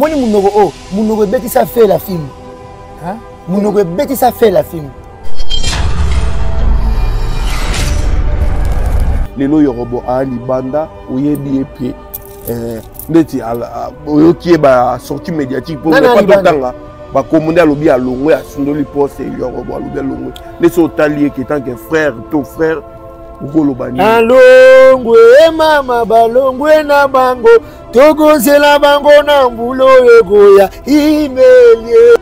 Poni Mounoko beti ça fait la film. Hein? Mounoko beti ça fait la film. Lelo yorobo a libanda oyebi epi ndeti oyoki ba sortie médiatique pour ne pas tanga ba commander alobi alongwe asundoli poste yorobo alobi alongwe nesi otali ki tant que frère ton frère ukolobani alongwe mama balongwe na bango tokozela bango na mbulo ekoya imelie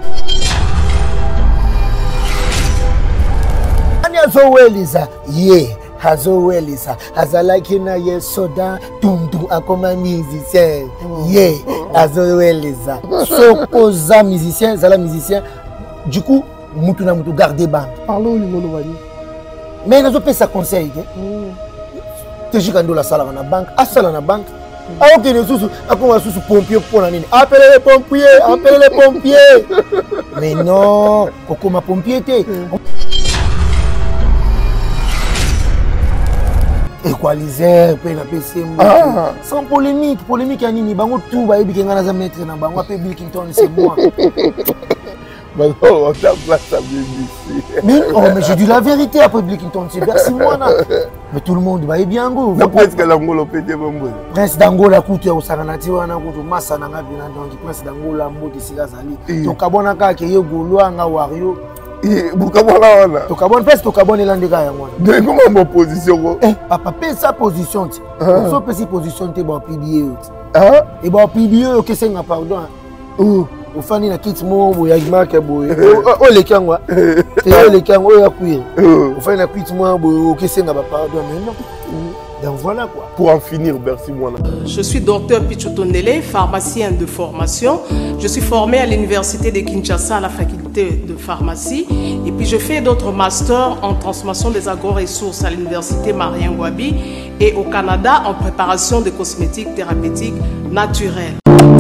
ani azowelisa ye azowelisa azalaki na ye soda tundu akoma musicien ye azowelisa sokoza musicien zala musicien du coup mutu na mutu garder bande parlons lingolo bani mais nazo pesa conseil ke tejika ndo la sala na banque asala na banque aoke ne susu akoma susu pompier pour nini appelez les pompiers mais non kokoma pompier te équaliser pe na PC sans polémique ya nini bango tout ba yebi kenga na za maître na bango pe Bill Clinton c'est moi mais on t'a place à BBC mais je dis la vérité après Bill Clinton c'est merci moi là mais tout le monde ba yebi yango presque l'Angola pété bombo prince d'Angola kutu ya usakana ti wana kutu masa na ngapi na donc prince d'Angola mbote sika zali to kabona ka ke ye golwanga wario Tokabon presque tokabon elandeka yango de comment position papa pe sa position ti so pe si position te ba publier et ba publier o kesenga pardon o fani na kit mo bo ya marque bo o le kangwa te le kangwa ya kuye o fani na kit mo bo o kesenga ba pardon mais non. Donc voilà quoi. Pour en finir, merci moi. Je suis docteur Pichotondele, pharmacien de formation. Je suis formé à l'université de Kinshasa à la faculté de pharmacie. Et puis je fais d'autres masters en transformation des agro-ressources à l'université Marien Ngouabi et au Canada en préparation de cosmétiques thérapeutiques naturelles.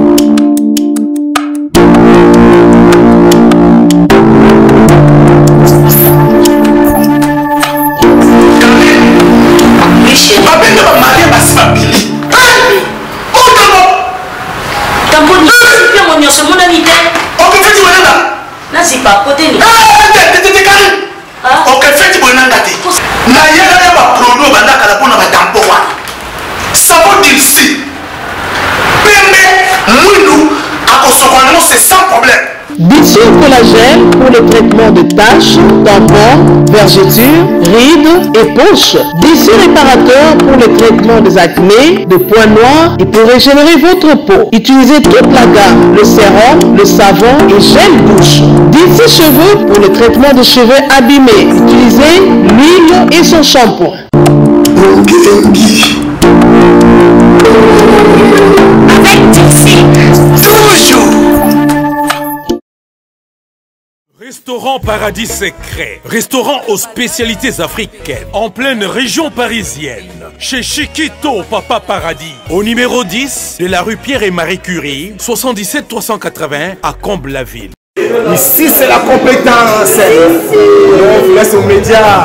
Bisous collagène pour le traitement de taches, tampons, vergetures, rides et poches. Bisous réparateur pour le traitement des acnés, de points noirs et pour régénérer votre peau. Utilisez toute la gamme, le sérum, le savon et gel douche. Bisous cheveux pour le traitement de cheveux abîmés. Utilisez l'huile et son shampoing. Avec Dixie, toujours. Restaurant Paradis Secret, restaurant aux spécialités africaines, en pleine région parisienne, chez Chiquito Papa Paradis, au numéro 10 de la rue Pierre et Marie Curie, 77 380 à Comble-la-Ville. Ici c'est la compétence. On vous laisse aux médias.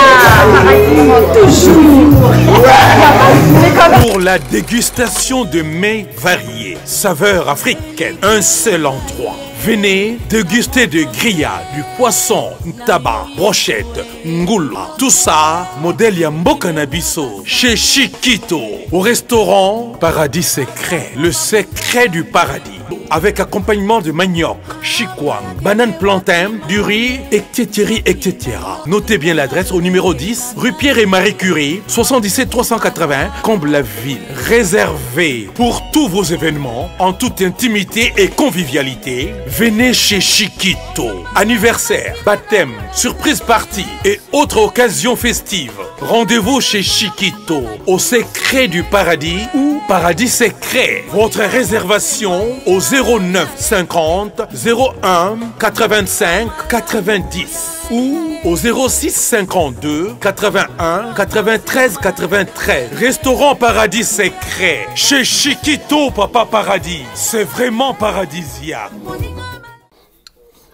Pour la dégustation de mets variés, saveurs africaines, un seul endroit. Venez déguster de grillades, du poisson, tabac, brochette, ngoula. Tout ça, modèle Yamboka Nabiso, chez Chiquito, au restaurant Paradis Secret, le secret du paradis. Avec accompagnement de manioc, chikwang, banane plantain, du riz, etc. Notez bien l'adresse au numéro 10, rue Pierre et Marie Curie, 77 380, Comble-la-Ville. Réservé pour tous vos événements, en toute intimité et convivialité. Venez chez Chiquito. Anniversaire, baptême, surprise party et autres occasions festives. Rendez-vous chez Chiquito, au secret du paradis ou Paradis Secret. Votre réservation au 09 50 01 85 90 ou au 06 52 81 93 93. Restaurant Paradis Secret chez Chiquito Papa Paradis. C'est vraiment paradisiaque.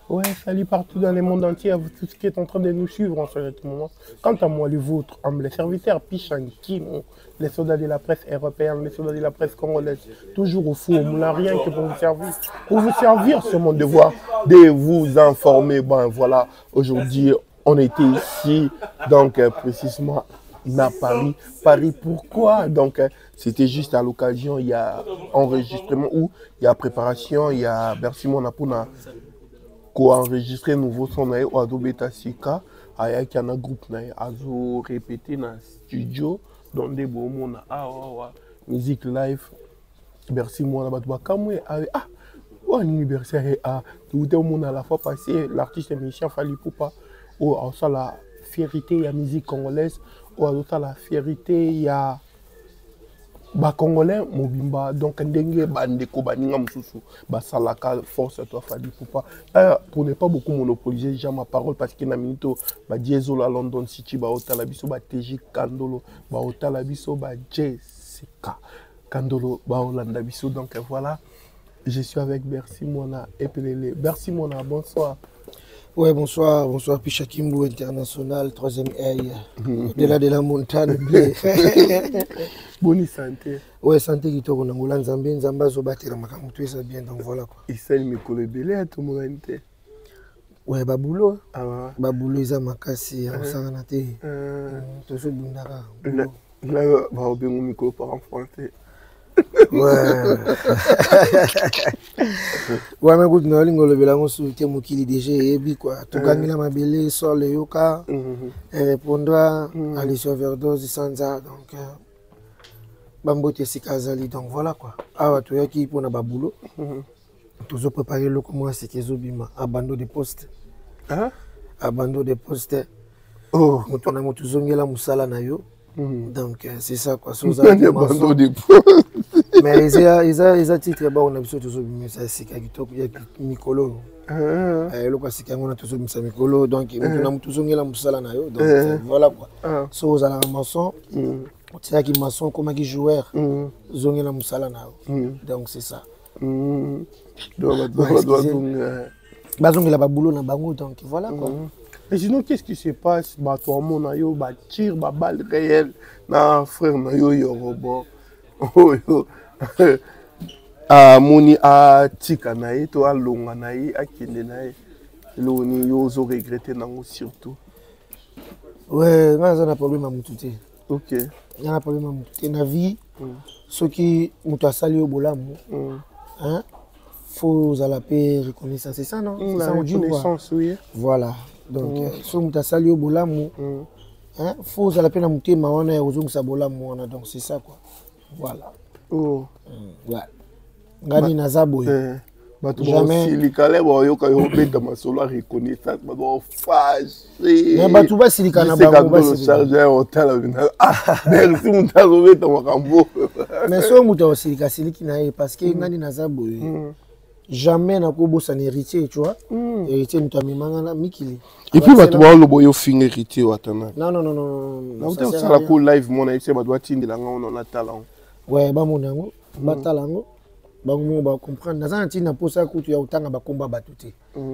Ouais, salut partout dans le monde entier, à vous tous qui êtes en train de nous suivre en ce moment. Quant à moi, les vôtres, humbles serviteurs, Pichanki, les soldats de la presse européenne, les soldats de la presse congolaise, toujours au fond, on n'a rien que pour vous servir. Pour vous servir, c'est mon devoir de vous informer. Ben voilà, aujourd'hui, on était ici, donc précisément à Paris. Paris, pourquoi? Donc, c'était juste à l'occasion, il y a enregistrement ou il y a préparation, il y a Bercy Monapuna. Enregistré nouveau son nae ou ado beta sika aya qui en a groupe nae azo répété dans studio dans des beaux mona musique live Bercy mona batu bakamwe ah ou anniversaire ah tout le monde à la fois passé l'artiste musicien Fally Ipupa ou ça la fierté ya musique congolaise ou ça la fierté ya ba congolais mobimba donc ndenge bandeko baninga mususu ba salaka force à toi Fally Ipupa pour ne pas beaucoup monopoliser déjà ma parole parce que na minito ba Diesel à London City ba otala biso ba TJ Kandolo ba otala biso ba Jessica Kandolo ba Olanda biso donc voilà je suis avec Bercy Mona et Pelele. Bercy Mona, bonsoir. Ouais, bonsoir, bonsoir Pichakimbo International, 3e œil, au-delà de la montagne. Bonne santé. Ouais, santé qui tourne en Angola, Nzambé, Nzamba, Zobaté, la Makamou, tout ça bien, donc voilà quoi. Il s'est mis pour le belé à tout le monde. Ouais, Baboulo. Ah ouais. Baboulo, ils ont makasi, on s'en a été. Tout ce bundara. Là, on va bien au micro par en français. Ouais. Ouais, mais écoute, nous allons le bilan sur le mokili déjà et puis quoi. Tout gagne la mabélé sur le yoka et répondra à les overdoses sans ça donc bambote sikazali donc voilà quoi. Ah tu as qui pour na babulo. Toujours préparer le comment c'est que zobima abandon de poste. Hein? Abandon de poste. Oh, mutu na mutu zongela musala na yo. Donc c'est ça quoi. Abandon de poste. Mais ils ont titre on a besoin de zobima ça c'est kitoko ya mikolo. Le quoi c'est qu'on a toujours mis ça mikolo donc mutu na mutu zongela musala na yo donc voilà quoi. So aux la maçon. C'est qui maçon comme qui joueur. Zongela musala na yo. Donc c'est ça. Bazongela baboulot na bango donc voilà quoi. Mais sinon qu'est-ce qui se passe bah toi mon ayo bah tire bah balle réelle na frère na yo robot. Ah moni a tika na ye to alonga na ye akende na ye lo ni yo zo regretter nango surtout. Ouais, nga za problème à mututé. OK. Il y a un problème à mututé na vie. Ceux qui mutu asali au bolamu. Hein? Faut à la paix reconnaissance, c'est ça non? La reconnaissance oui. Voilà. Donc so mutu asali au bolamu. Hein? Faut à la paix na muté mawana ya ozongu sa bolamu wana donc c'est ça quoi. Voilà. Oh. Ouais. Ngani nazabo. Jamais. Silikale ba yoka yo beta masolo reconnaissance ba ba fâché. Mais ba tuba silikana ba ba charger hotel bina. Merci mutazo beta makambo. Mais so muta silika siliki na ye parce que ngani nazabo. Jamais na ko bossa héritier, tu vois. Héritier mutamimanga na mikili. Et puis ba tuba lo boyo fin héritier watana. Non. Ça la ko live mon héritier ba doit tindela nga on a talent. Ouais, ba monango, ba talango. Bango ba comprendre dans un tina pour ça que tu as autant ba combat batuté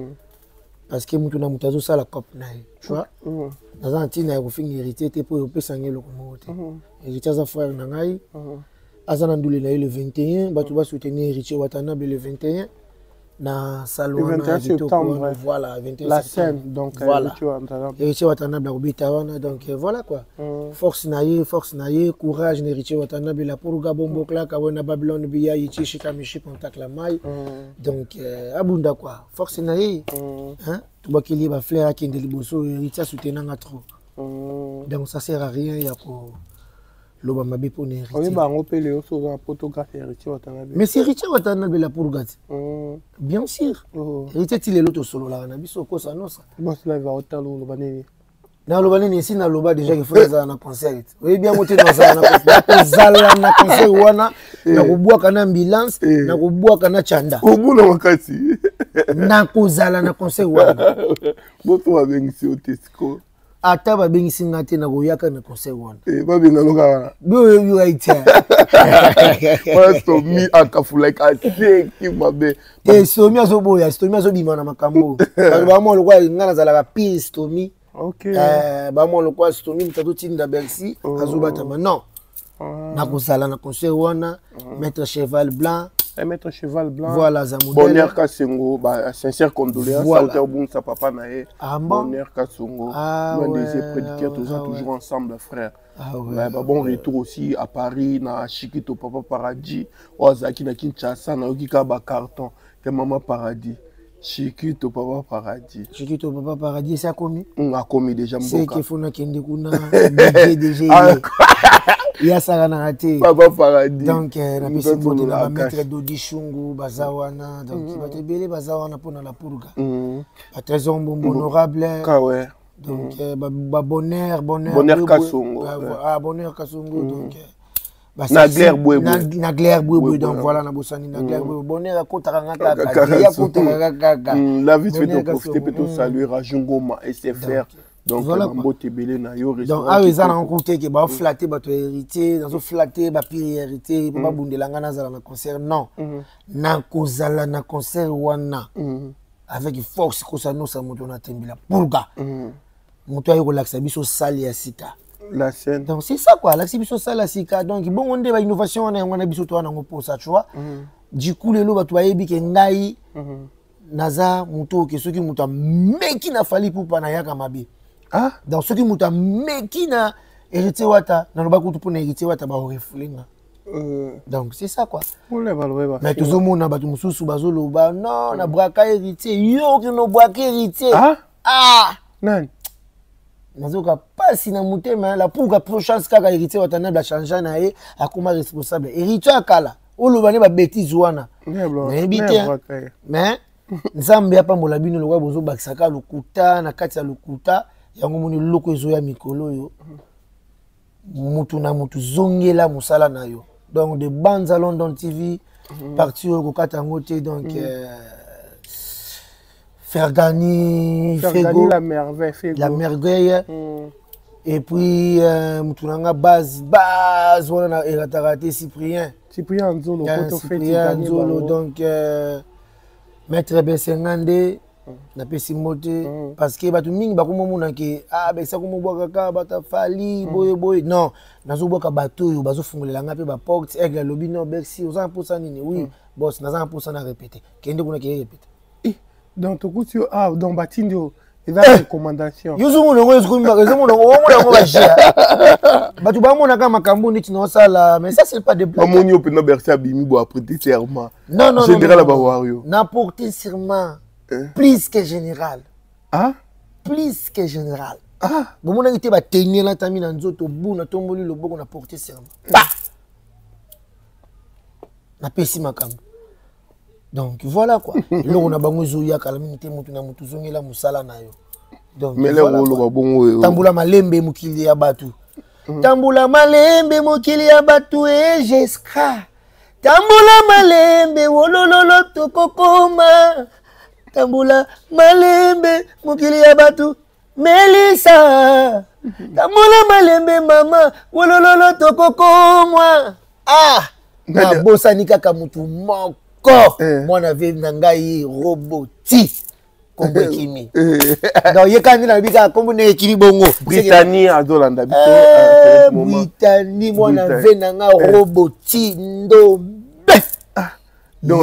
parce que mutu na mutazo ça la cop na tu vois dans un tina ko finir hérité te pour pesange le komote hérité za frère na ngai azana ndule na le 21 ba tu ba soutenir hérité watana le 21 na salon le 21 septembre voilà 21 la scène donc voilà hérité watana ba obita wana donc voilà quoi force na ye courage hérité watana la pour gabombo kla ka wana Babylone biya yichi shikamishi contact la mai donc abunda quoi force na ye hein tu ba kili ba fleur akende liboso hérité soutenanga trop donc ça sert à rien ya ko loba mabe pour hérité oui ba ngopele yo so za photographe hérité watana mais c'est hérité watana la pour gati bien sûr hérité ti lelo to solo la na biso ko sa nosa boss live hôtel lo baneni na loba nini si na loba déjà qu'il faut ça na concert oui bien monter dans ça na concert wana na kubwaka na ambulance na kubwaka na chanda obuna makati na kozala na concert wana boto wa bengisi otesco ata babengisi nga te na koyaka na concert wana babenga loka boyo aita Stomy akafula kaseki mabe Stomy azoboya Stomy azobima na makambo bamo lokwa nga nazalaka pire Stomy bamo lokwa Stomy mutato tinda Bercy azobatama non nakozala na concert wana Maître Cheval Blanc. Maître Cheval Blanc. Voilà, Zamodel. Bonheur Kassengo, sincère condoléances. Voilà. Salter Boum, sa papa nae. Bonheur Kassengo. L'un des prédicateurs, toujours ensemble, frère. Bon retour aussi à Paris, na Chiquito Papa Paradis. Ozaki na Kinshasa, na Okika ba carton. Que Maman Paradis. Chiquito Papa Paradis. Chiquito Papa Paradis, c'est a commis? A commis déjà. C'est qu'il faut qu'il kuna déjà. Il y a ça na raté. Papa Paradis. Donc na pesi bote na maître Dodi Chungu bazawana donc il va te belé bazawana pour la purga. Ba trésor honorable. Ouais. Donc bonheur Kasongo. Bonheur Kasongo donc Nagler Boué. Nagler Boué donc voilà na bosani Nagler Boué. Bonheur à Kotanga kaka. Ya Kotanga kaka. La vie fait profiter peut saluer Rajungoma SFR. Donc voilà donc ah oui ça rencontré que ba flatter ba hérité dans flatter ba pire hérité pas bundelanga na zala na concert non na kozala na concert wana avec force ko ça no ça moto na tembela pourga moto ayo relaxa biso salle ya sika la scène donc c'est ça quoi la biso salle ya sika donc bon on ba innovation on biso to na pour ça tu vois du coup les lo ba to ayebi ke ngai naza moto ke soki moto meki na fali pour pa na yaka mabe. Ah, dans ce qui m'a meki na hérité wata na loba kutu pona hérité wata ba refulinga. Donc c'est ça quoi. Mais tout le monde na batu mususu bazoloba non na braka hérité yo ki no braka hérité. Ah nan nazoka pasi na mutema la pour chance kaka hérité wata na ba changer na ye akoma responsable hérité akala oloba ne ba bêtise wana. Mais nzambe apambola bino lokwa bozo bakisaka lokuta na kati ya lokuta yango moni loko ezoya mikolo yo mutu na mutu zongela musala na yo donc de Banza London TV parti au kokata ngote donc Fergani la merveille Fego la merveille et puis mutu nanga base wana na eratarate Cyprien Nzolo donc Maître Bessengande na pesi mote parce que batu mingi bakoma mona ke besa komo boka ka bata fali boye non nazo boka bato yo bazo fungolela ngape ba porte aigle lobby no Bercy oza pour nini oui boss naza pour na répéter kende kuna ke répéter donc to kuti donc batindo eza recommandation yo zo mona ngo eziko zo mona ngo ba jia batu ba mona ka makambo niti no sala mais ça c'est pas de blague amoni opena Bercy abimi bo après serment non général ba wario na porter serment plus que général. Plus que général. Bon, on a été battu là, t'as mis dans nzoto bout, na tomboli le bon, on a porté serment. Na pesi makam. Donc voilà quoi. Là on a bango zoya calamité mutu na mutu zongela musala na yo. Donc mais là on le bon tambula malembe mukili ya batu. Tambula malembe mukili ya batu e jeska. Tambula malembe wolololo tokokoma. Tambula malembe mukili ya batu Melissa. Tambula malembe mama wolololo tokokomwa. Na bosa ni kaka mutu moko mwana ve nangai roboti kombo kimi. Donc yekandi na bika kombo ne kimi bongo Britannie azolanda bito Britannie mwana ve nanga roboti ndombe. Donc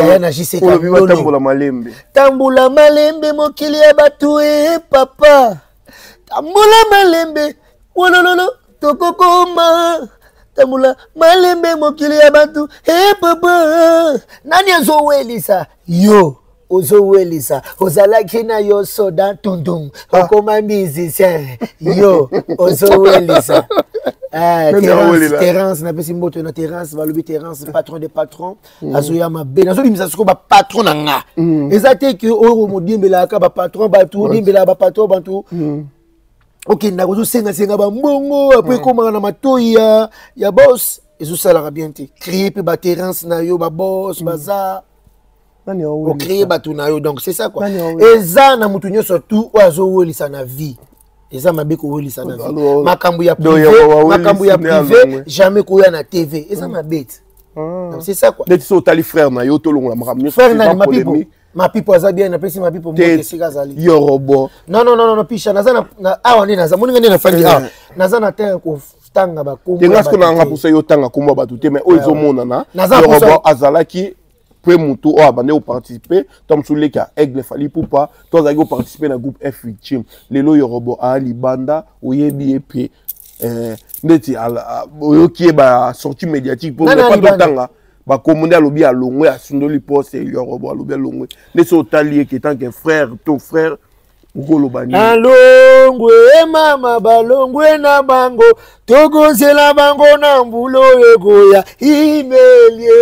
tambula malembe mokili ya batu papa tambula malembe wolololo tokokoma tambula malembe mokili ya batu papa nani azowelisa yo ozowelisa ozalaki na yo soda tundum okoma musicien yo ozowelisa Terence na pesi mboto na Terence va lobi Terence patron des patrons azoya mabe nazo limisa soko ba patron na nga ezate que o modiembela ka ba patron ba tout diembela ba patron ba tout OK na ko senga ba mbongo après komanga na matoyi ya boss ezo sala bien te créer pe ba Terence na yo ba boss baza o créer ba tout na yo donc c'est ça quoi eza na mutu nyoso tout ozo wolisa na vie eza mabe ko welisa na vie makambo ya privé jamais ko ya na TV eza mabe c'est ça quoi neti so tali frère na yo to longola makambo frère na ma pipo aza bien na pesi ma pipo mo kesika zali yorobo non pisha naza na awa ndi naza moninga ndi na fandi naza na terre ko tanga ba kombo tenga sko na nga pousa yo tanga kombo ba tuté mais ozo mona na yorobo azalaki peu mutu o abandé au participer tom soulé ka aigle fali poupa to za go participer na groupe F victime lelo yorobo a libanda oyebi epé ndeti oyoki ba sortie médiatique pour ne pas d'autanga ba commander alobi a longwe a sundoli poste yorobo alobi a longwe ndeti otali ke tant que frère ton frère ukolobani alongwe mama balongwe na bango togonzela bango na mbulo egoya imelie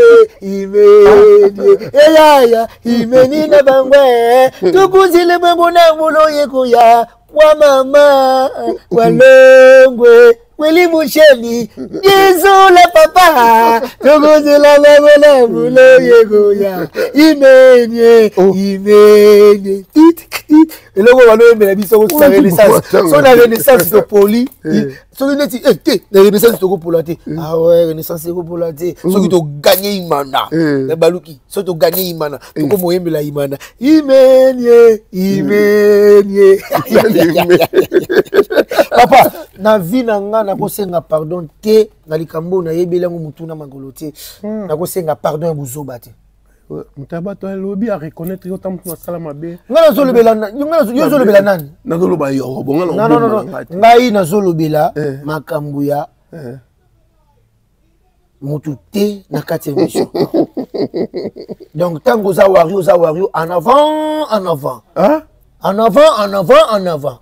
eyaya imeni na bangwe togonzela bango na mbulo egoya kwa mama walongwe Weli Moucheli, désolé papa, togonzela bango na mbulo egoya imenye et là, on va le mettre sur la renaissance. Sur la renaissance de poli, sur la renaissance de Gopolate. Ah ouais, renaissance de Gopolate. Ceux qui ont gagné Imana, les Balouki, ceux qui ont gagné Imana, tout comme on aime la Imana. Imenye. Papa, na vie nanga na kosenga pardon te, na likambo na yebela mutuna mangolote. Na kosenga pardon buzobate. Mutaba to lobby à reconnaître yo tam na salama be ngala zolobela yo zolobela nani na zoloba yo bonga non ngai na zolobela makambo ya mutu te na kati émission donc tango za wario en avant hein en avant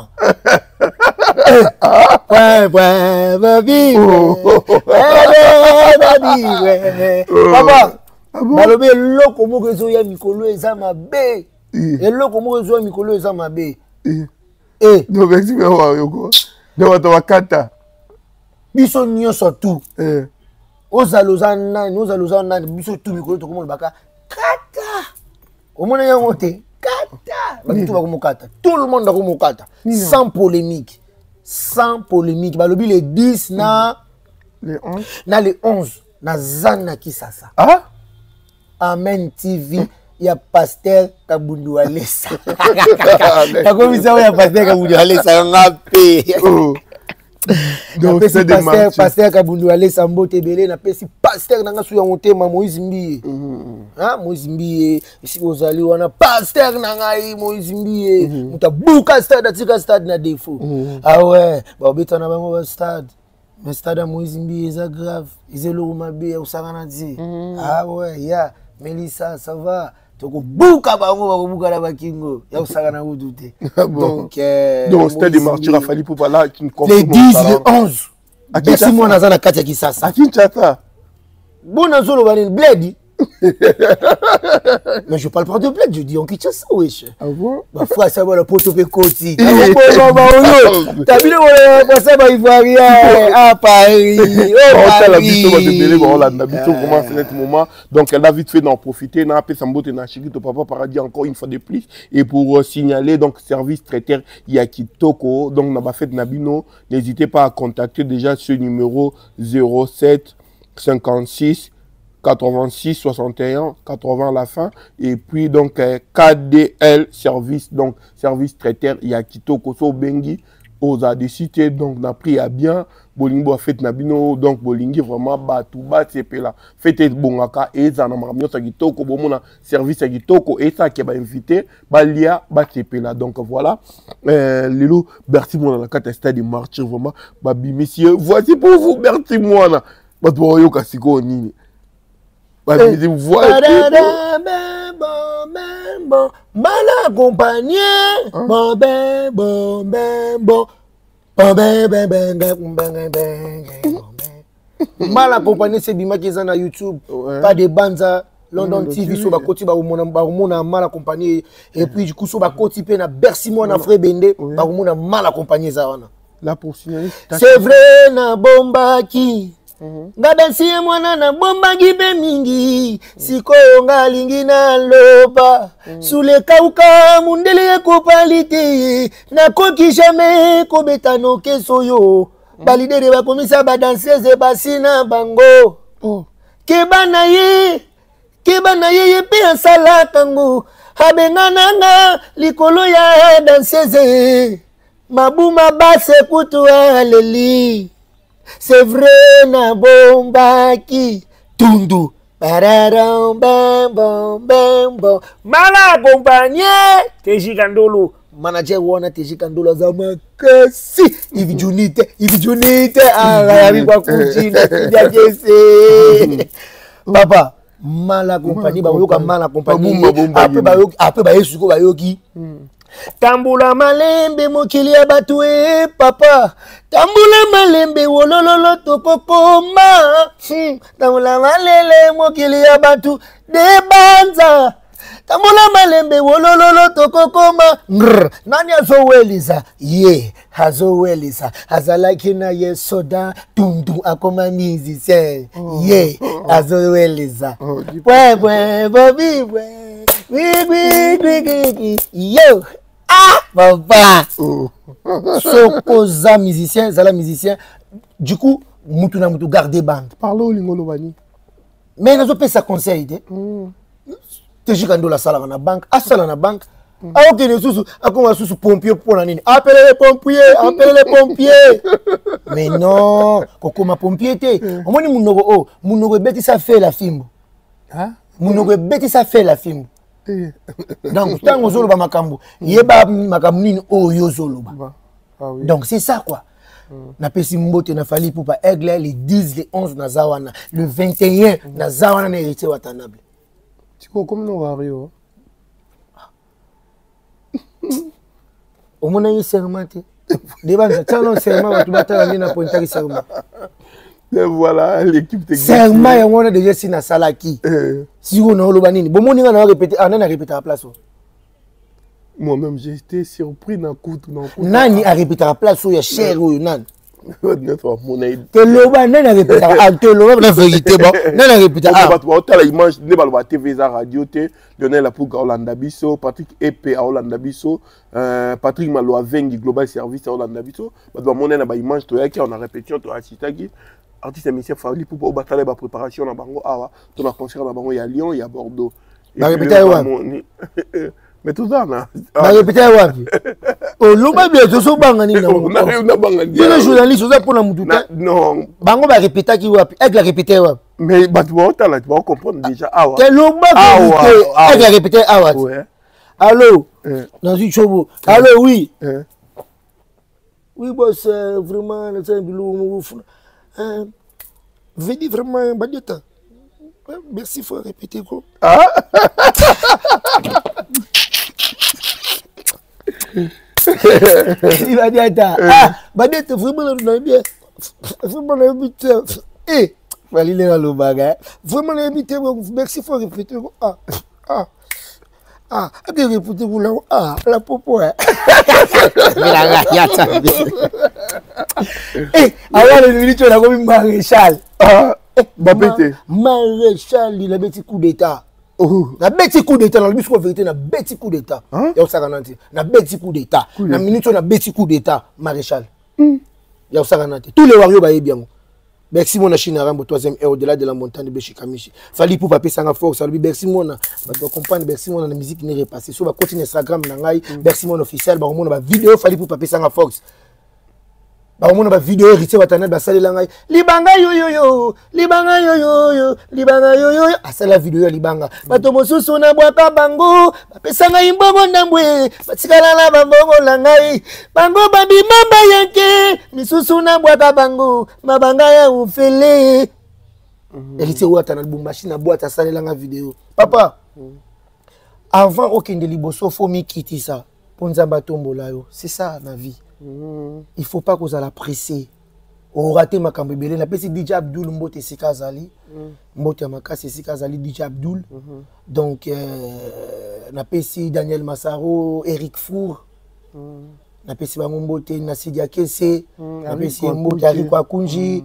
papa balobi eloko moko ezoya mikolo eza mabe eloko moko ezoya mikolo eza mabe donc exime wa yoko donc watakata biso nyonso tu ozaloza nani biso tu mikolo tokomona baka kata omona yango te kata bakitu bakomokata tout le monde akomokata sans polémique balobi le 10 na le 11 na zana kisasa Amen TV ya Pasteur Kabundu Alessa. Takomisa ya Pasteur Kabundu Alessa ngape. Donc c'est des Pasteur Kabundu Alessa mbote belé na pesi Pasteur nanga su ya motema Moïse Mbiye. Moïse Mbiye isi ozali wana Pasteur nanga Moïse Mbiye. Mutabuka stade atika stade na défaut. Ah ouais, ba obeta na bango ba stade. Mais stade Moïse Mbiye eza grave. Izelo mabe usangana di. Ah ouais, ya Melissa, ça va. Toko buka bango bakobuka la bakingo. Ya usaka na udute. Donc c'était des martyrs à Fali Poupa là qui ne comprennent pas. Les 10, les 11. Merci moi naza na kati ya Kisasa. À Kinshasa. Bona zolo bani bledi. Mais je parle pas de bled, je dis en Kinshasa wesh. Ah bon? Ba frère ça va la poto pe koti. T'as vu le ça va ivoirien à Paris. On la biso va te délai on la biso comment c'est net moment. Donc elle a vite fait d'en profiter na pe sambote na chiki to papa paradis encore une fois de plus et pour signaler donc service traiteur Yakitoko donc na ba fait nabino n'hésitez pas à contacter déjà ce numéro 07 56 86 61 80 à la fin et puis donc KDL service donc service traiteur Yakitoko so bengi aux a décidé donc n'a pris à bien bolingo a fait nabino donc bolingi vraiment batu batsepe là fait bongaka et za na mamio sa kitoko bomona service Yakitoko et ça qui ba invité balia batsepe là donc voilà lelo Berti Mwana la carte stade de martyr vraiment babi messieurs voici pour vous Berti Mwana bato yo kasiko nini mal accompagné, mal accompagné, c'est Bima qui est sur YouTube, pas de banza, London TV, sur la côte, mal accompagné, et puis du coup, sur la côte, na Bercy Mwana frère Bende, mal accompagné, ça. La pour signaler. C'est vrai, na bomba qui. nga dansi ye mwana na bombaki mpe mingi sikoyo nga alingi na loba sule kauka mundele ekopali te nakoki jamais kobeta nokeso oyo balidere bakomisa badansese basi na bango keba na ye ye mpe asalaka ngo abengananga likolo ya dansese mabuma base kutu aleli c'est vrai na bombaki tundu pararam bam bam bam bam mala accompagné Teji Kandolo manager wana Teji Kandolo za makasi hivi junite arabi kwa kuchina kija kese papa mal accompagné ba yoka mal accompagné après ba yesuko ba yoki tambula malembe mokili ya batu papa tambula malembe wolololo tokokoma tambula malele mokili ya batu de banza tambula malembe wolololo tokokoma nani azowelisa ye azowelisa azalaki na ye soda tundu akoma musicien ye azowelisa bwe bobi bwe yo papa sokoza musicien zala musicien du coup mutu na mutu garder bande parle au lingolo bani mais nazo pesa conseil de Teji Kandolo sala na banque asala na banque ok ne susu akoma susu pompier pour la nini appelez les pompiers mais non kokoma pompier te omoni munogo beti ça fait la fimbo hein munogo beti ça fait la fimbo donc tant que zoloba makambo yeba makambo nini oyo zoloba donc c'est ça quoi na pesi mbote na fali pour pas aigle les 10 les 11 na zawana le 21 na zawana na héritier Watanabe tiko comme no wario au mona yi sermenté débanga tano serment watu batala na pointaki serment et voilà l'équipe technique serment ya ngona déjà sina salaki si on a loba nini bomoni nga na répéter na répéter à place moi-même j'ai été surpris na kutu nani a répéter à place ya cher ou nani te loba nani a répéter te loba la vérité bon nani a répéter la image ne balba TV za radio te Lionel Apuga Hollanda Biso Patrick Epe à Hollanda Biso Patrick Maloa Vengi Global Service à Hollanda Biso ba mona na ba image to yaki on a répétition to assistaki artiste émission Fali pour batale ba préparation na bango awa to na concert na bango ya Lyon ya Bordeaux ba répéter wa mais tout ça na ba répéter wapi oh loba bien to so banga ni na banga ni les journalistes oza pour na mutu non bango ba répéter ki wapi avec la répéter wapi mais ba tu vas comprendre déjà awa te loba avec la répéter awa allô dans une chobo allô oui oui boss vraiment c'est bilou venez vraiment Badiata merci faut répéter quoi il va dire Badiata vraiment bien vraiment bien fallait les le baga vraiment bien merci faut répéter ok répéter vous là la popo alors le minute on a comme maréchal maréchal il a petit coup d'état na petit coup d'état dans le bisco vérité na petit coup d'état ya osaka nanti na petit coup d'état na minute on a petit coup d'état maréchal ya osaka nanti tous les warriors ba bien Bercy Mona Chinarambo 3e et au-delà de la montagne de Beshikamishi. Fali pour papier sans force, salut Bercy Mona. Ba comprendre Bercy Mona la musique n'est repassée. Sur ba continue Instagram nangai Bercy Mona officiel, ba mona ba vidéo Fali pour papier sans force. Ba mona ba vidéo hérité Watanabe ba sali langai. Libanga yo asala vidéo ya libanga. Bato mosusu na bwaka bango, ba pesanga imbongo ndambwe, batikala na bango langai. Bango babimamba yake, misusu na bwaka bango, mabanga ya ufele. Hérité Watanabe Bumbashi na boîte asala langa vidéo. Papa. Avant aucun de liboso faut mi quitter ça. Ponza batombola yo, c'est ça la vie. Il faut pas qu'on la presser. On raté ma cambébélé. La petite DJ Abdul Mbote Sikazali. Mbote Makasi Sikazali DJ Abdul. Donc, na pesi Daniel Massaro, Eric Four. Na pesi Mbote Nassidia Kesse. Na pesi Mbote Ariko Akunji.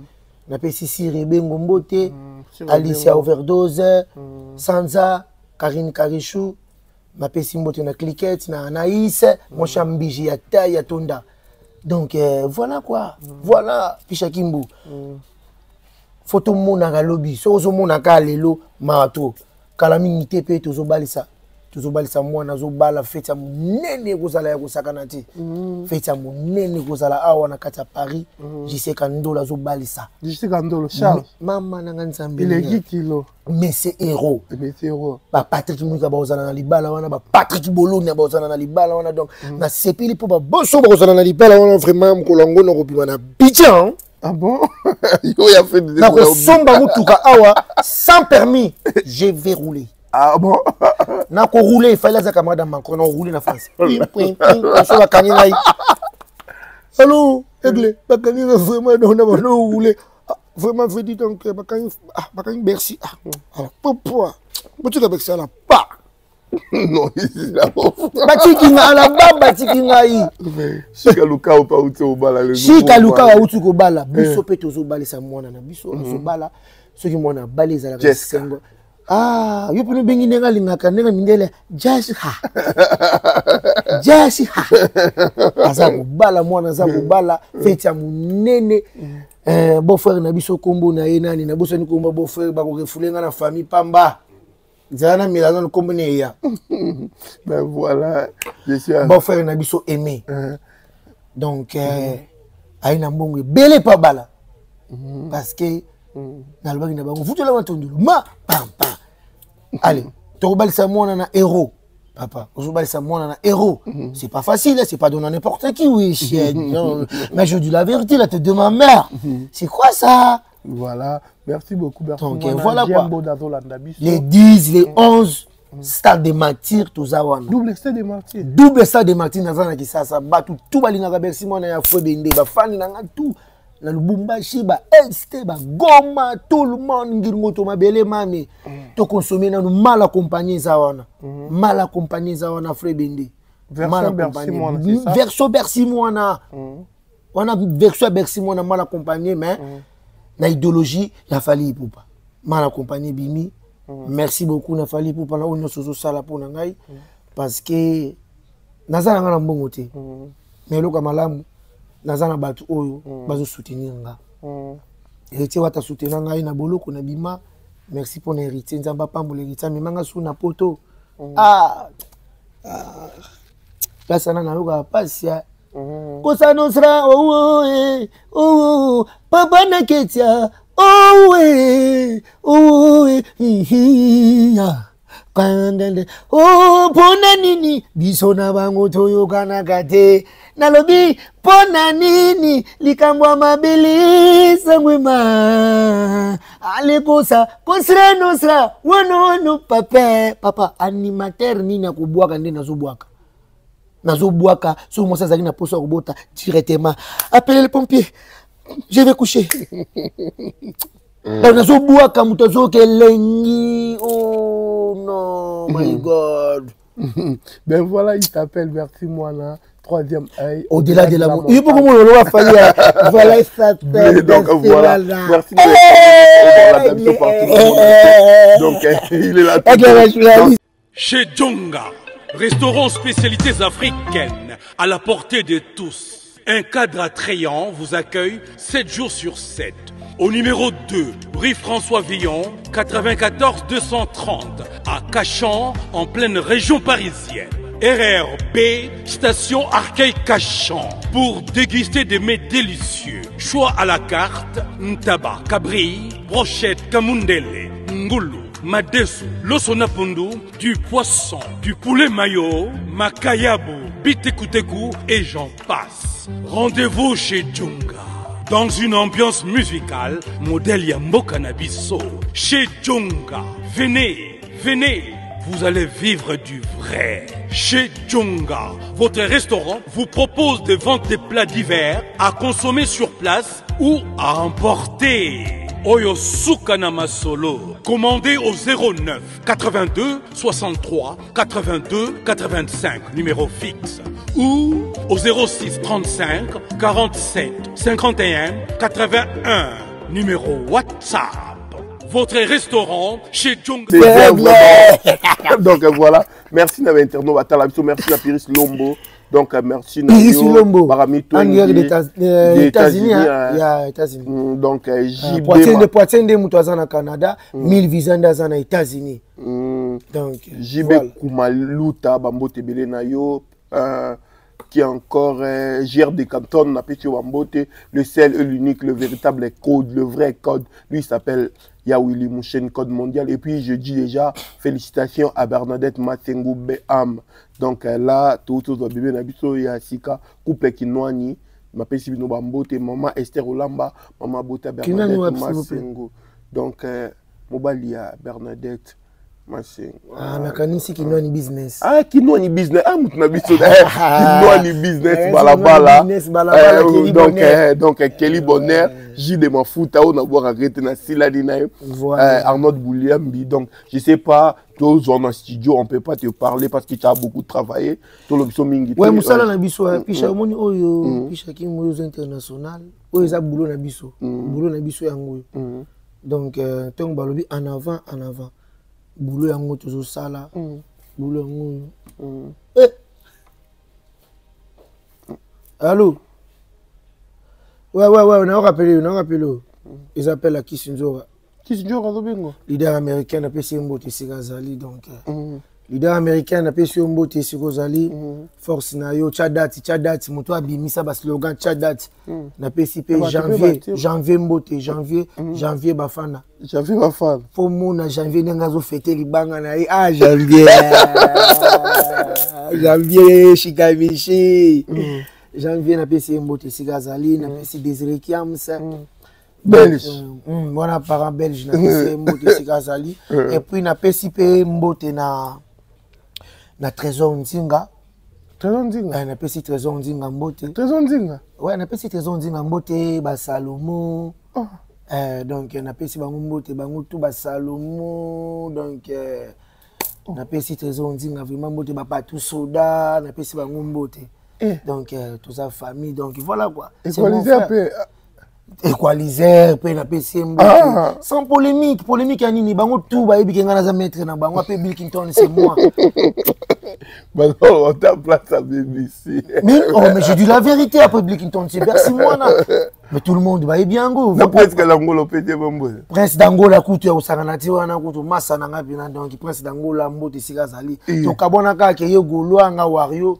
na pesi Siri Bengo Mbote, Alicia Overdose, Sanza, Karine Karichou, na pesi Mbote na Cliquette, na Anaïs, mon chambiji ya taille ya tonda. Donc voilà quoi. Voilà Pichakimbo. Photo mona galobi, so zo mona ka lelo mato. Kala mingi tepe tozo balisa. Tozo balisa mwana zo bala feta munene kozala ya kosakana ti. Feta munene kozala awa na kata Paris. Jise Kandola zo balisa. Jise Kandola Charles. Mama nanga nzambe. Il est qui kilo? Mais c'est héros. Mais c'est héros. Ba Patrick Muka ba ozana na libala wana ba Patrick Bologna ba ozana na libala wana donc na sepeli po ba boso ba ozana na libala wana vraiment mkolongo no kopima na Abidjan. Ah bon? Yo ya fait des somba mutuka awa sans permis, je vais rouler. Ah bon? Na ko rouler, il fallait ça camarade Macron on rouler na France. On so la kanina. Allô, Aigle, ba kanina vraiment on rouler. Vraiment veut dire donc ba kanina Bercy. Alors pourquoi? Tu vas ça là pas. Non, ici là. Batikinga ala baba batikinga yi. Shika luka ou pa uti obala le. Shika luka wa uti ko bala. Biso pe tozo bala sa mwana na biso zo bala. Soki mwana bala za la sengo. Ah, yo pino bengi nenga lingaka nenga mindele just ha. Just ha. Aza ko bala mwana za ko bala feti ya munene. Beau frère na biso kombo na ye nani na boso ni kombo beau frère ba ko refulenga na famille Pamba. Zana milano le combiner ya. Ben voilà, je suis bon frère Nabiso aimé. Donc aina mbongo belé pas bala. Parce que na lobaki na bango futu la watondulu ma pam pam. Allez, to balisa mwana na héros. Papa, to balisa mwana na héros. C'est pas facile, c'est pas donner n'importe qui oui, chienne. Mais je dis la vérité là, te de ma mère. C'est quoi ça? Voilà, merci beaucoup. Donc voilà quoi. Les 10, les 11 stades de martyrs, tout ça. Double stade de martyrs. Double stade de martyrs, nazana ki ça batu tout balinga bersi mona ya fwebende ba fani nanga tout. Na Lubumbashi ba Este ba Goma tout le monde ngir ngoto mabele mami. To consommer na mal accompagné ça wana. Mal accompagné ça wana fwebende. Mal accompagné. Verso bersi mona. Wana verso bersi mona mal accompagné mais na idéologie la fali poupa mal accompagné bimi merci beaucoup na fali poupa na onyo sozo sala pona ngai parce que nazana ngana mbongo te mais loka malamu nazana batu oyo bazo soutenir nga héritier wata soutenir ngai na boloko na bima merci pour héritier nzamba pambo héritier mais manga sou na poto place na loka pasia Kosa Nostra, Papa Naketia, pona nini, bisona bango toyo kanakate, nalobi, pona nini, likambwa mabili, sangwema, ale kosa Nostra, wano, papa, animateur nini akubuaka nde nazobuaka. Nazo Bouaka, sur mon sazali na poso robota directement. Appelez les pompiers. Je vais coucher. Nazo Bouaka mutozo kelengi. Oh non, my God. Ben voilà, il t'appelle merci moi là. Troisième œil. Au-delà de l'amour. Il faut que mon loi faille. Voilà ça. Donc voilà. Merci. Donc il est là. Chez Djonga, restaurant spécialités africaines à la portée de tous. Un cadre attrayant vous accueille 7 jours sur 7. Au numéro 2, rue François Villon, 94 230, à Cachan, en pleine région parisienne. RRB, station Arcueil-Cachan, pour déguster des mets délicieux. Choix à la carte, ntaba, cabri, brochette, kamundele, ngoulou, madesu, losonapundu, du poisson, du poulet mayo, makayabu, bitekuteku et j'en passe. Rendez-vous chez Djonga. Dans une ambiance musicale, modèle Yambo Cannabiso. Chez Djonga. Venez, venez, vous allez vivre du vrai. Chez Djonga, votre restaurant vous propose de vendre des plats divers à consommer sur place ou à emporter. Oyo Sukana Masolo. Commandez au 09 82 63 82 85, numéro fixe. Ou au 06 35 47 51 81, numéro WhatsApp. Votre restaurant chez Djong. Donc voilà, merci d'avoir internaute Batalabiso, merci à Piris Lombo. Donc merci Piris Lombo. Baramito en guerre des États-Unis, il y a États-Unis. Donc JB Poitiers de Moutouazan au Canada, 1000 visas dans les États-Unis. Donc JB Koumaluta Bambote Belenayo qui est encore gère des cantons, n'a pas Bambote, le seul et l'unique, le véritable code, le vrai code, lui s'appelle Yawili Mouchen, code mondial. Et puis je dis déjà félicitations à Bernadette Matengo Beham. Donc là, tout le bébé Nabiso Yasika, couple Kinwani, ma pesibino Bambote, maman Esther Olamba, maman Bota Bernadette Matengo. Donc Mobalia Bernadette. Nakanisi Kinwani business. Kinwani business. Mutnabiso. Kinwani business. Balabala. Donc, Kelly Bonheur. J de Mafouta. On a beau arrêter na Siladina. Arnaud Bouliambi. Donc, je sais pas. Toi, en studio, on peut pas te parler parce que tu as beaucoup travaillé. Tout le biso mingi. Ouais, Moussala na biso. Picha moni oyo. Picha ki moyo international. Oyo za boulot na biso. Boulot na biso yango. Donc, tant balobi en avant, en avant. Boulot yango toujours ça là. Boulot yango. Allô? Ouais, on a rappelé. Ils appellent à Kissinger. Kissinger, leader américain a passé un botte Sigazali. Donc, leader américain a passé un botte Sigazali. Force Nayo, Tchadati, mon toit bimisa bas slogan Tchadati. Na passé janvier mbote, janvier bafana. Janvier bafana. Pour mon janvier n'engazo fêter les banga na janvier. Janvier Chikamichi. Janvier n'a passé un botte Sigazali, n'a passé Désiré Kiamsa. Belge. Voilà, parent belge, n'a passé mbote Sigazali. Et puis n'a passé mbote na Trésor Nzinga. Trésor Nzinga. N'a passé Trésor Nzinga mbote. Trésor Nzinga. Ouais, n'a passé Trésor Nzinga mbote ba Salomo. Donc n'a passé bango mbote bango tout ba Salomo. Donc n'a passé Trésor Nzinga vraiment mbote ba Patou Soda, n'a passé bango mbote. Donc tout ça famille. Donc voilà quoi. Équaliser, sans polémique, à Nini, bango tout, bah, il y a un maître na bango, après Bill Clinton, c'est moi. Bah non, on t'a place à BBC. Mais je dis la vérité, après Bill Clinton, c'est merci moi là. Mais tout le monde, bah, il bien go. Presque l'Angola, pété bambo. Prince d'Angola, coutu, au Saranati, wana coutu, massa nanga bina, donc Prince d'Angola, mbote Sigazali. To kabona ka ke yo golo anga wario.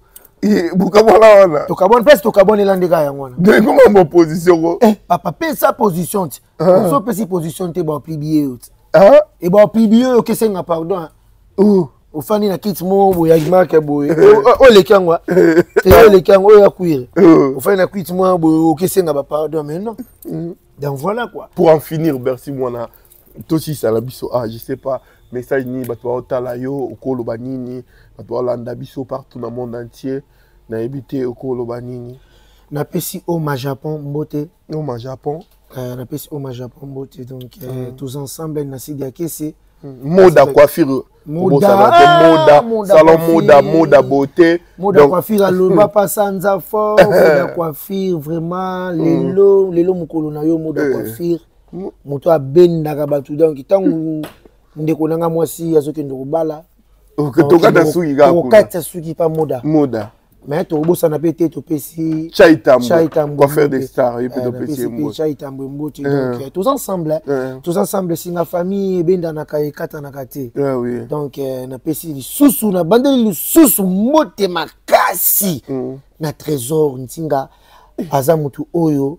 Bukabona presque Tokabona elandeka yangona. De comment ma position papa paie sa position. So paie sa position te ba plibier. Et ba plibier que c'est nga pardon. Au fani na kit mo ya marque boy. O le kangwa. Te le kangwa ya kuire. Au fani na kit mo boy que c'est nga ba pardon mais non. Donc voilà quoi. Pour en finir merci mona. Tosi ça la biso je sais pas message ni batwa otala yo okolo banini batwa landa biso partout dans le monde entier. Na habité au Kolobanini. Na pesi au Japon mbote. Au Japon. Na pesi au Japon mbote donc tous ensemble na sidi akese. Moda coiffure. Moda salon moda beauté. Moda coiffure aloba pasanza fort. Moda coiffure vraiment lelo mukolo na yo moda coiffure. Moto abenda ka batu donc tangu ndeko nanga mwasi azokende kobala. Tokata suki ga. Tokata suki pa moda. Mais tu as n'a pas été topesi Chaitambo pour faire des stars et puis topesi Chaitambo mbote donc tous ensemble si la famille benda na kai kata na kate donc na pesi susu na bandeli susu mbote makasi na trésor ntinga azamutu oyo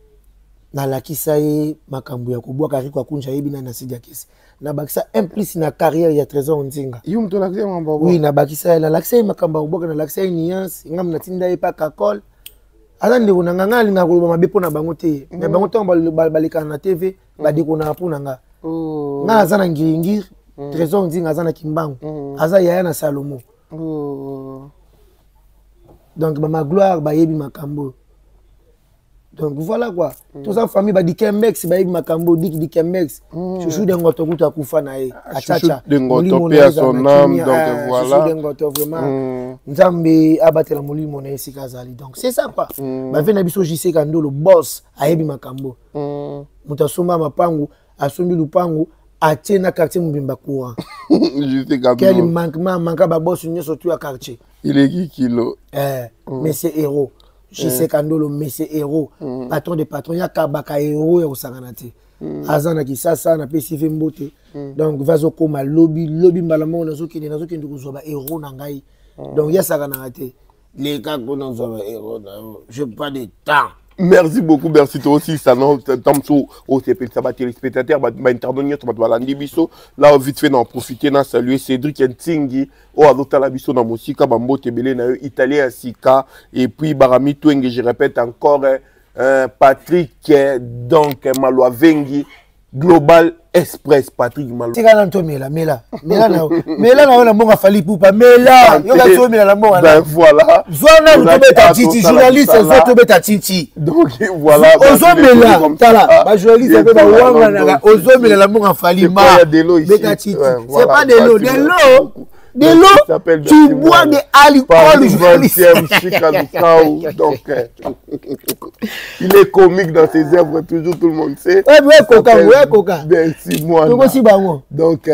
na lakisa ye makambo ya kubwaka riko akunja yebina na sidi akisi na bakisa implice na carrière ya Trésor Nzinga. Yum to lakisa mamba. Oui, na bakisa na lakisa makamba kubwaka na lakisa nuance ngam na tinda ye pa kakol. Ala ndeko na nganga linga kuluba mabepo na bango te. Na bango te balika na TV badiko na apuna nga. Nga azana ngiringir Trésor Nzinga azana kimbangu. Aza yaya na Salomo. Donc ma gloire ba yebi makambo. Donc voilà quoi. Tous sa famille ba dikemex ba makambo dikemex. Chouchou de ngoto kuta kufa na e. Achacha. De ngoto pe à son âme donc voilà. Chouchou de ngoto vraiment. Nzambe abatela molimo na esika zali. Donc c'est ça quoi. Ba vena biso JC Kandolo boss ayebi makambo. Muta somba mapangu asombi lupangu atie na quartier Mubimba courant. JC Kandolo. Quel manka ba boss nyoso tu ya quartier. Il est qui kilo? Mais c'est héros. JC Kandolo, mais c'est héros. Patron de patron, il y a Kabaka héros et Osaganate. Azana qui ça, na PCF Mbote. Donc, vazo koma lobby malamo, nazo qui nous héros nangai. Donc, il y a Saganate. Les gars, qu'on nous héros, je n'ai pas de temps. Merci beaucoup, merci toi aussi. Ça non, Tamso, au CP, ça va téléspectateur, va intervenir, tu vas la biso. Là, vite fait d'en profiter, na saluer Cédric Ntingi, au adopter la biso dans Mosika, Bambo Tebele, na italien Sika, et puis Barami Twenge, je répète encore, Patrick, donc Maloa Vengi, Global Express, Patrick Malo. C'est quand on Mela na on a bon fali poupa Mela, yo ga so Mela la bon. Ben voilà. Zona to beta titi journaliste zo to beta titi. Donc voilà. Ozo Mela, tala, ba journaliste ba wanga na ozo Mela la bon fali ma. Beta titi. C'est pas de l'eau, de l'eau, tu bois de alcool. Donc, il est comique dans ses œuvres, toujours tout le monde sait. Ouais, Coca. Merci, moi. Donc,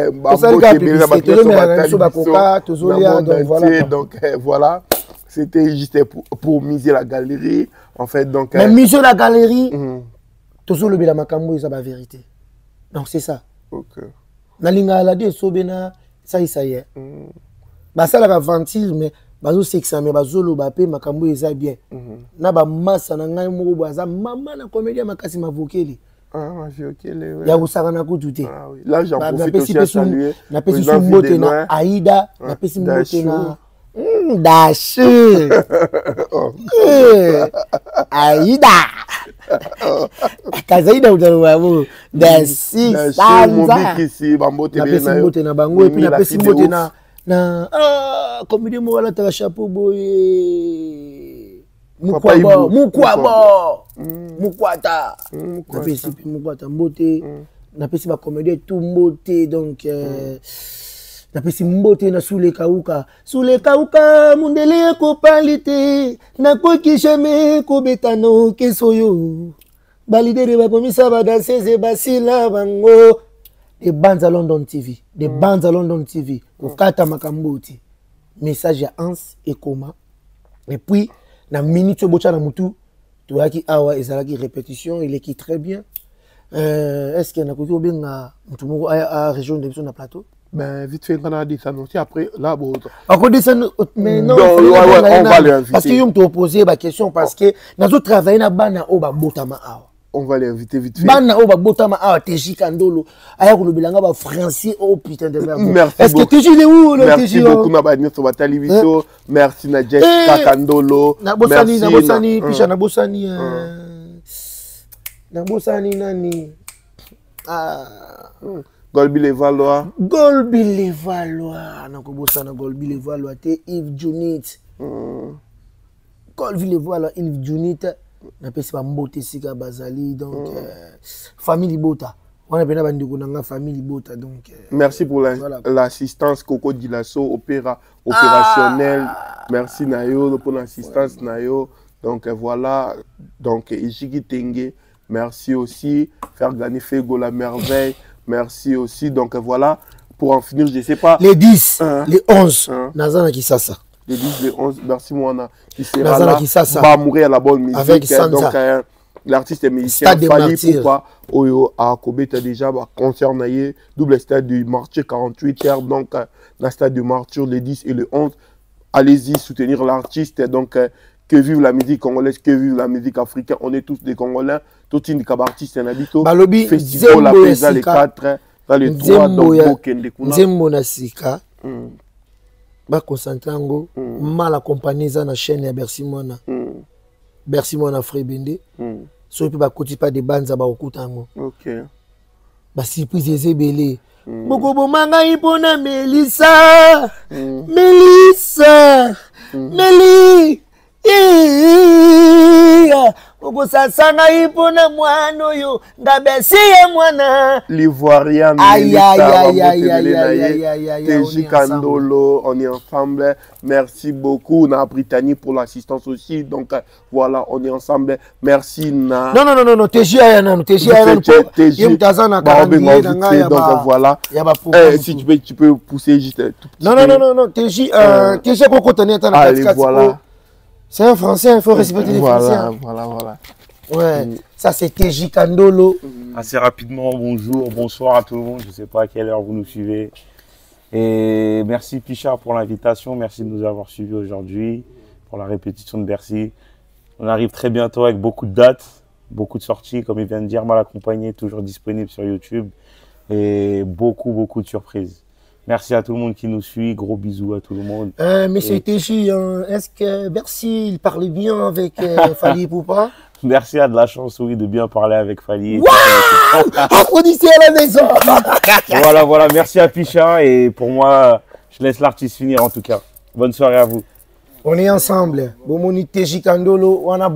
voilà. C'était juste pour miser la galerie. En fait, donc. Mais miser la galerie, toujours le Bela Makambo, c'est la vérité. Donc, c'est ça. Ok. Nalinga la de Sobena. Ça y est. Bah ça la ventile mais bazo sexa mais bazo lo bapé makambo eza bien. Na ba massa na ngai moko baza mama na comédien makasi mavokeli. Ah, vokeli. Ya usaka na kututé. Ah oui. Là j'en profite aussi à saluer. Na pesi mbote na Aïda, na pesi mbote na Dachu. Aïda. Kazaida utaruwa Dasi Sanza. Na pesi mbote na bango et puis na pesi mbote na comédien mo wala ta chapeau boy. Mukwata. Na pesi Mukwata mbote. Na pesi ba comédien tout mbote donc na pesi mbote na Sule Kauka mundele ko palite na koki jamais ko betano kesoyo balidere ba komisa ba danser basila bango de Banza London TV ko kata makamboti message ya Hans et Koma et puis na minute bocha na mutu to yaki awa ezalaki répétition il est qui très bien est-ce qu'il y a koki obenga mutu moko a région de son plateau. Ben, vite fait, on a dit ça aussi. Après, là, bon. Mais non, on va l'inviter. Parce que je me posé ma question, parce que nous avons travaillé dans Bana Oba Botama. On va l'inviter vite fait. Bana Oba Botama, Teji Kandolo. Aya ko bilanga ba français, oh putain de merde. Merci. Est-ce que Teji est où le Teji? Merci beaucoup, Nabani, sur votre télévision. Merci, Nadjet Kandolo. Nabosani, Picha Nabosani. Nabosani, Nani. Golbi les Valois. Nakobosana Golbi les Valois. Te Yves Junit. Golbi les Valois, Yves Junit. Na pesi ba mbote sika bazali donc famille Bota. On a bien bandiko nanga famille Bota donc. Merci pour l'assistance Coco Dilasso opérationnel. Merci Nayo pour l'assistance Nayo. Donc voilà donc Ijigi Tenge. Merci aussi faire gagner Fego la merveille. Merci aussi. Donc voilà, pour en finir, je ne sais pas. Les 10, les 11, Nazana Kisasa. Les 10, les 11, merci Moana. Qui sera là, va mourir à la bonne musique. Avec Sansa. Donc l'artiste et musicien Fali Poupa, Oyo, à Kobeta déjà, concert naïe, double stade du Martyr 48h, donc la stade du Martyr, les 10 et les 11. Allez-y soutenir l'artiste. Donc que vive la musique congolaise, que vive la musique africaine. On est tous des Congolais. Tout une artiste en habito. Balobi, festival la pesa les 4, dans les 3 donc Nzembo na sika. Ba concentrango mal accompagné za na chaîne ya Bercy Mona. Bercy Mona Frebende. So pe ba koti pas de banza ba okutango. OK. Ba surprise ezebele. Boko bomanga ipona Melissa. Melissa. Meli. Sasanga ipona mwana yo ngabesi ye mwana. L'Ivoirien. Aïe aïe aïe aïe aïe aïe aïe aïe. TJ Kandolo, on est ensemble. Merci beaucoup na Brittany pour l'assistance aussi. Donc voilà, on est ensemble. Merci na. Non, TJ ayana, TJ ayana. TJ Tazana Karangé donc voilà. Si tu peux pousser juste tout petit. Non, TJ TJ Koko Tani Tana. Allez, voilà. C'est un Français, il faut respecter les Français. Voilà. Ouais, ça c'est TJ Kandolo. Assez rapidement, bonjour, bonsoir à tout le monde. Je ne sais pas à quelle heure vous nous suivez. Et merci Pichard pour l'invitation. Merci de nous avoir suivis aujourd'hui pour la répétition de Bercy. On arrive très bientôt avec beaucoup de dates, beaucoup de sorties. Comme il vient de dire, Mal Accompagné, toujours disponible sur YouTube. Et beaucoup de surprises. Merci à tout le monde qui nous suit. Gros bisous à tout le monde. Monsieur TJ, est-ce que Bercy, il parle bien avec Fally Ipupa? Bercy a de la chance, oui, de bien parler avec Fally. Waouh! Applaudissez à la maison. Voilà. Merci à Picha. Et pour moi, je laisse l'artiste finir en tout cas. Bonne soirée à vous. On est ensemble. Bon, mon TJ Kandolo, on a